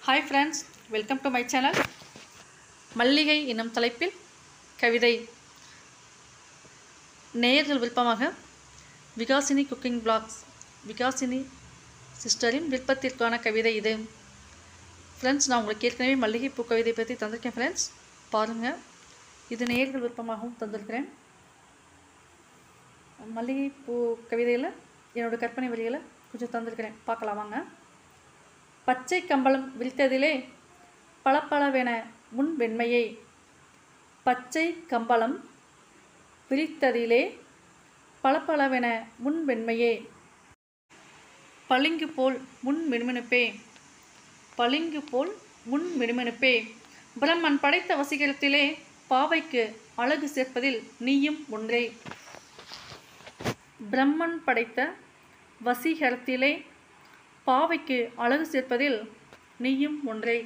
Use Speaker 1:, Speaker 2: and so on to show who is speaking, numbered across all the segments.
Speaker 1: Hi friends, welcome to my channel. மல்லிகை என்னும் தலைப்பில் கவிதை. நேயர்கள் விருப்பமாக விகாசினி குக்கிங் பிளாக்ஸ் விகாசினி சிஸ்டரின் விருப்பத்திற்கான கவிதை இது. ஃப்ரெண்ட்ஸ், நான் உங்களுக்கு ஏற்கனவே மல்லிகைப்பூ கவிதை பற்றி தந்திருக்கேன். ஃப்ரெண்ட்ஸ் பாருங்கள், இது நேயர்கள் விருப்பமாகவும் தந்திருக்கிறேன். மல்லிகைப்பூ கவிதையில் என்னோடய கற்பனை வரிகளை கொஞ்சம் தந்திருக்கிறேன், பார்க்கலாம் வாங்க. பச்சை கம்பளம் விரித்ததிலே பளபளவென முன் வெண்மையே, பச்சை கம்பளம் விரித்ததிலே பளபளவென முன் வெண்மையே, பளிங்கு போல் முன் மினுமினுப்பே, பளிங்கு போல் முன் மினுமினுப்பே, பிரம்மன் படைத்த வசீகரத்திலே பாவைக்கு அழகு சேர்ப்பதில் நீயும் ஒன்றே, பிரம்மன் படைத்த வசீகரத்திலே பாவைக்கு அழகு சேர்ப்பதில் நீயும் ஒன்றே,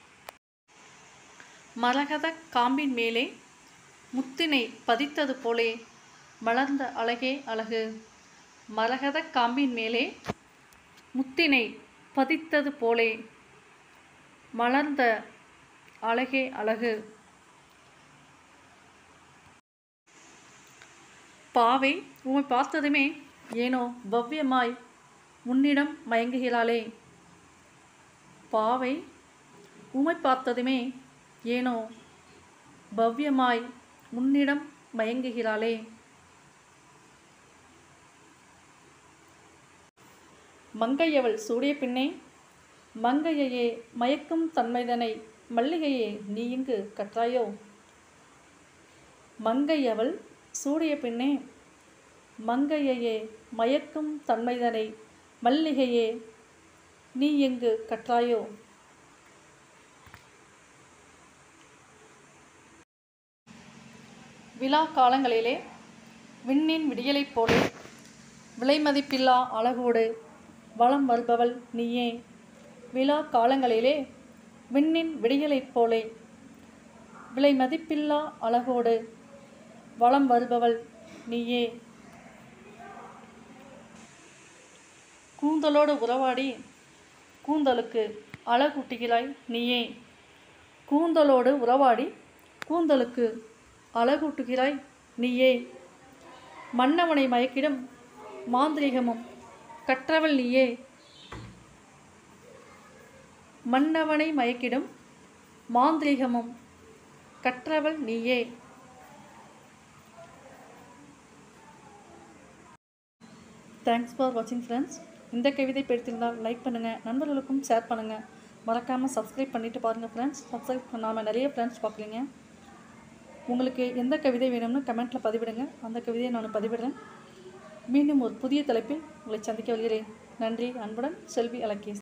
Speaker 1: மரகத காம்பின் மேலே முத்தினை பதித்தது போலே மலர்ந்த அழகே அழகு, மரகத காம்பின் மேலே முத்தினை பதித்தது போலே மலர்ந்த அழகே அழகு, பாவை உம்மை பார்த்ததுமே ஏனோ பவ்யமாய் உன்னிடம் மயங்குகிறாளே, பாவை உம்மை பார்த்ததுமே ஏனோ பவ்யமாய் உன்னிடம் மயங்குகிறாளே, மங்கையவள் சூடிய பின்னே மங்கையையே மயக்கும் தன்மைதனை மல்லிகையே நீ இங்கு கற்றாயோ, மங்கையவள் சூடிய பின்னே மங்கையையே மயக்கும் தன்மைதனை மல்லிகையே நீ எங்கு கற்றாயோ, விழா காலங்களிலே விண்ணின் விடியலைப் போலே விலைமதிப்பில்லா அழகோடு வலம் வருபவள் நீயே, விழா காலங்களிலே விண்ணின் விடியலைப் போலே விலைமதிப்பில்லா அழகோடு வலம் வருபவள் நீயே, கூந்தலோடு உறவாடி கூந்தலுக்கு அழகூட்டுகிறாய் நீயே, கூந்தலோடு உறவாடி கூந்தலுக்கு அழகூட்டுகிறாய் நீயே, மன்னவனை மயக்கிடும் மாந்திரீகமும் கற்றவள் நீயே, மன்னவனை மயக்கிடும் மாந்திரீகமும் கற்றவள் நீயே. தேங்க்ஸ் ஃபார் வாட்சிங் ஃப்ரெண்ட்ஸ். இந்த கவிதை பிடித்திருந்தால் லைக் பண்ணுங்கள், நண்பர்களுக்கும் ஷேர் பண்ணுங்கள், மறக்காமல் சப்ஸ்கிரைப் பண்ணிவிட்டு பாருங்கள் ஃப்ரெண்ட்ஸ். சப்ஸ்கிரைப் பண்ணாமல் நிறைய ஃப்ரெண்ட்ஸ் பார்க்குறீங்க. உங்களுக்கு எந்த கவிதை வேணும்னு கமெண்ட்டில் பதிவிடுங்க, அந்த கவிதையை நான் பதிவிடுறேன். மீண்டும் ஒரு புதிய தலைப்பில் உங்களை சந்திக்க வருகிறேன். நன்றி. அன்புடன் செல்வி அலகேஷ்.